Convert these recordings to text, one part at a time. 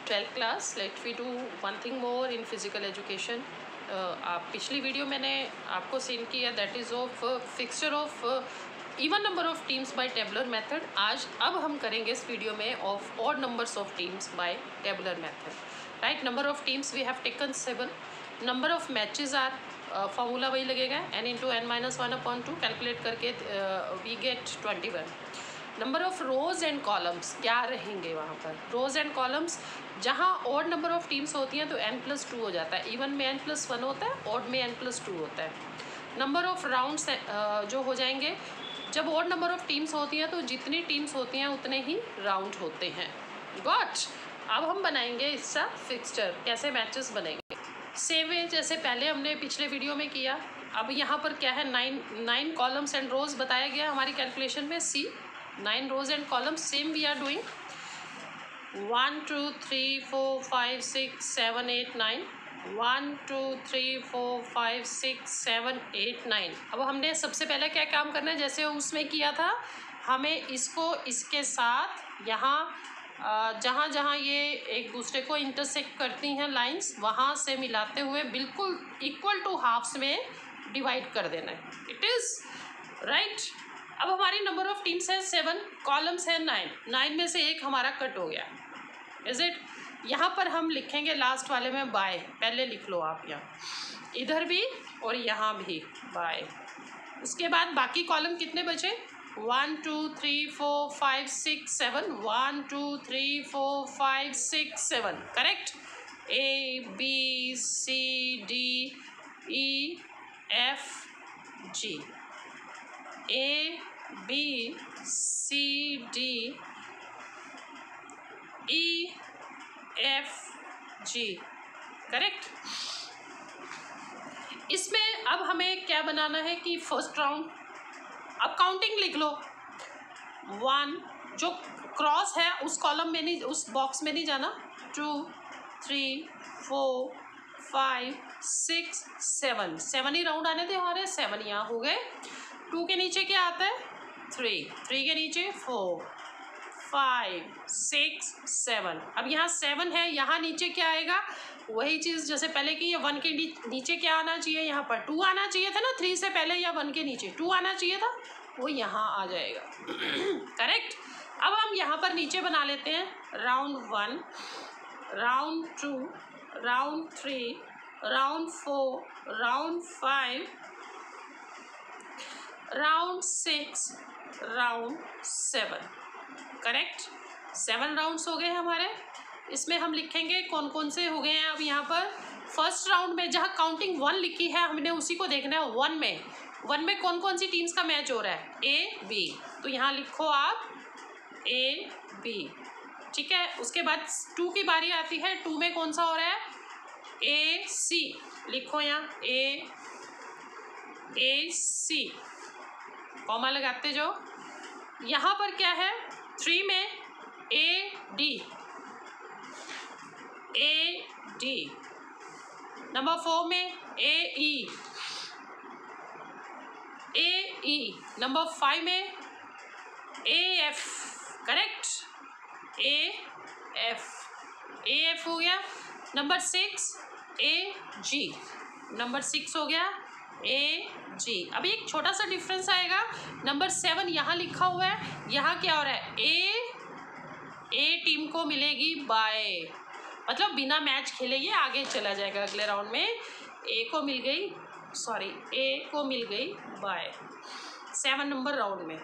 12th class. Let me do one thing more in physical education. आप पिछली video मैंने आपको सेंड किया, that is of fixture of even number of teams by tabular method. आज अब हम करेंगे इस वीडियो में of odd numbers of teams by tabular method. Right, number of teams we have taken 7. Number of matches are formula वही लगेगा n into n-1/2. Calculate करके we get 21. Number of rows and columns क्या रहेंगे वहाँ पर. Rows and columns जहाँ odd number of teams होती हैं तो n+2 हो जाता है. इवन में n+1 होता है, ऑड में n+2 होता है. नंबर ऑफ राउंड्स जो हो जाएंगे जब ऑड नंबर ऑफ टीम्स होती हैं तो जितनी टीम्स होती हैं उतने ही राउंड होते हैं. गॉट. अब हम बनाएंगे इसका फिक्सचर. कैसे मैचेस बनेंगे सेम वे जैसे पहले हमने पिछले वीडियो में किया. अब यहाँ पर क्या है, 9 कॉलम्स एंड रोज बताया गया हमारी कैलकुलेशन में. सी 9 rows and columns, same we are doing. 1 2 3 4 5 6 7 8 9. 1 2 3 4 5 6 7 8 9. अब हमने सबसे पहले क्या काम करना है, जैसे उसमें किया था, हमें इसको इसके साथ यहाँ जहाँ जहाँ ये एक दूसरे को इंटरसेक्ट करती हैं लाइंस, वहाँ से मिलाते हुए बिल्कुल इक्वल टू हाफ्स में डिवाइड कर देना है. It is right. अब हमारी नंबर ऑफ टीम्स है 7, कॉलम्स है 9 में से एक हमारा कट हो गया. Is it. यहाँ पर हम लिखेंगे लास्ट वाले में बाय. पहले लिख लो आप यहाँ, इधर भी और यहाँ भी बाय. उसके बाद बाकी कॉलम कितने बचे, 1 2 3 4 5 6 7. 1 2 3 4 5 6 7. Correct. A B C D E F G. A B C D E F G. Correct. इसमें अब हमें क्या बनाना है कि फर्स्ट राउंड. अब काउंटिंग लिख लो. 1 जो क्रॉस है उस कॉलम में नहीं, उस बॉक्स में नहीं जाना. 2 3 4 5 6 7. 7 ही राउंड आने थे हमारे. 7 यहाँ हो गए. 2 के नीचे क्या आता है, 3 के नीचे 4 5 6 7. अब यहाँ 7 है, यहाँ नीचे क्या आएगा, वही चीज़ जैसे पहले की. 1 के नीचे क्या आना चाहिए, यहाँ पर 2 आना चाहिए था ना. 3 से पहले या 1 के नीचे 2 आना चाहिए था, वो यहाँ आ जाएगा. करेक्ट. अब हम यहाँ पर नीचे बना लेते हैं. Round 1, round 2, round 3, round 4, round 5, round 6, round 7. Correct. 7 rounds हो गए हमारे. इसमें हम लिखेंगे कौन कौन से हो गए हैं. अब यहाँ पर फर्स्ट राउंड में जहाँ काउंटिंग 1 लिखी है हमने उसी को देखना है. 1 में कौन कौन सी टीम्स का मैच हो रहा है, A B. तो यहाँ लिखो आप A B. ठीक है. उसके बाद 2 की बारी आती है. 2 में कौन सा हो रहा है, A C. लिखो यहाँ A C. कॉमा लगाते जाओ. यहाँ पर क्या है, 3 में A D. नंबर 4 में A E. नंबर 5 में A F. Correct. A F हो गया. Number 6 A G. नंबर 6 हो गया A G. अभी एक छोटा सा डिफरेंस आएगा. नंबर 7 यहाँ लिखा हुआ है, यहाँ क्या हो रहा है, A टीम को मिलेगी बाय, मतलब बिना मैच खेले ये आगे चला जाएगा अगले राउंड में. A को मिल गई बाय 7 नंबर राउंड में.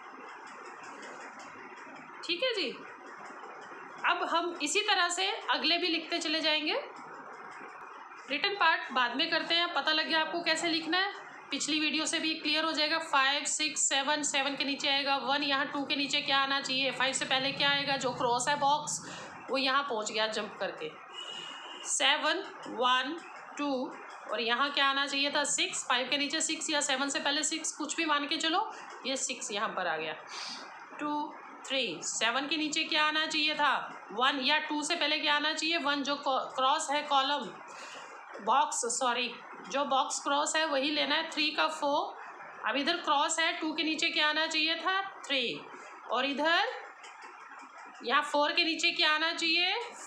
ठीक है जी. अब हम इसी तरह से अगले भी लिखते चले जाएंगे. रिटन पार्ट बाद में करते हैं. पता लग गया आपको कैसे लिखना है, पिछली वीडियो से भी क्लियर हो जाएगा. 5 6 7 के नीचे आएगा 1. यहाँ 2 के नीचे क्या आना चाहिए, 5 से पहले क्या आएगा, जो क्रॉस है बॉक्स वो यहाँ पहुँच गया जंप करके. 7 1 2 और यहाँ क्या आना चाहिए था, 6. 5 के नीचे 6 या 7 से पहले 6, कुछ भी मान के चलो. ये 6 यहाँ पर आ गया. 2 3. 7 के नीचे क्या आना चाहिए था, 1 या 2 से पहले क्या आना चाहिए, 1. जो क्रॉस है कॉलम बॉक्स, सॉरी जो बॉक्स क्रॉस है वही लेना है. 3 का 4. अब इधर क्रॉस है, 2 के नीचे क्या आना चाहिए था, 3. और इधर यहाँ 4 के नीचे क्या आना चाहिए,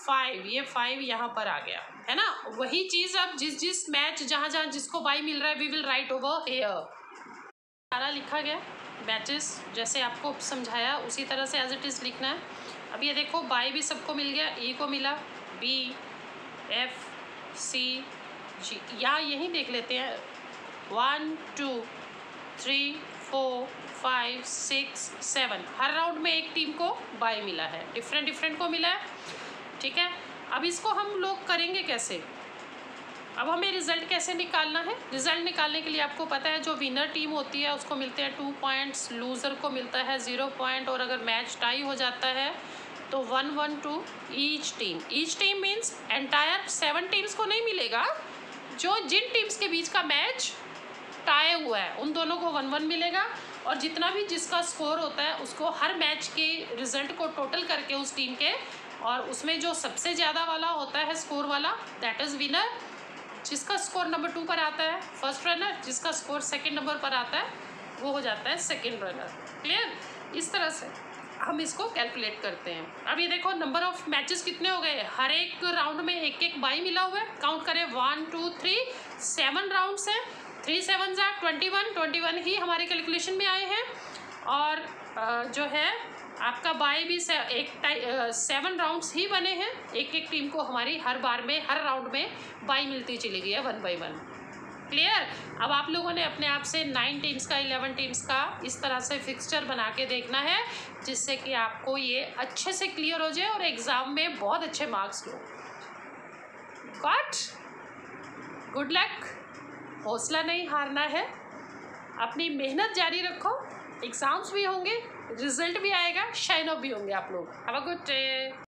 5, ये 5 यहाँ पर आ गया है ना। वही चीज़ अब जिस मैच जहाँ जिसको बाई मिल रहा है we will write over here. सारा लिखा गया मैचेस, जैसे आपको समझाया उसी तरह से एज इट इज़ लिखना है। अब ये देखो बाई भी सबको मिल गया, ई को मिला, बी, एफ, सी, जी। यहाँ यहीं देख लेते हैं 1 2 3 4 5 6 7, हर राउंड में एक टीम को बाय मिला है, डिफरेंट को मिला है, ठीक है। अब इसको हम लोग करेंगे कैसे, अब हमें रिजल्ट कैसे निकालना है। रिजल्ट निकालने के लिए आपको पता है जो विनर टीम होती है उसको मिलते हैं 2 पॉइंट्स, लूज़र को मिलता है 0 पॉइंट, और अगर मैच टाई हो जाता है तो 1-1 to each team means entire 7 teams को नहीं मिलेगा। जो जिन टीम्स के बीच का मैच टाई हुआ है उन दोनों को 1-1 मिलेगा, और जितना भी जिसका स्कोर होता है उसको हर मैच के रिजल्ट को टोटल करके उस टीम के, और उसमें जो सबसे ज़्यादा वाला होता है स्कोर वाला दैट इज़ विनर। जिसका स्कोर नंबर 2 पर आता है फर्स्ट रनर, जिसका स्कोर सेकंड नंबर पर आता है वो हो जाता है सेकंड रनर। क्लियर, इस तरह से हम इसको कैलकुलेट करते हैं। अब ये देखो नंबर ऑफ मैचेस कितने हो गए, हर एक राउंड में एक बाई मिला हुआ है। काउंट करें 1 2 3 7 राउंड्स हैं, 3 7 21 ही हमारे कैलकुलेशन में आए हैं, और जो है आपका बाई भी 7 राउंड्स ही बने हैं। एक टीम को हमारी हर बार में हर राउंड में बाई मिलती चली गई है 1 by 1। क्लियर। अब आप लोगों ने अपने आप से 9 टीम्स का 11 टीम्स का इस तरह से फिक्सचर बना के देखना है, जिससे कि आपको ये अच्छे से क्लियर हो जाए और एग्ज़ाम में बहुत अच्छे मार्क्स लो। गॉट, गुड लक, हौसला नहीं हारना है, अपनी मेहनत जारी रखो, एग्ज़ाम्स भी होंगे, रिजल्ट भी आएगा, शाइन ऑफ भी होंगे आप लोग। Have a good day.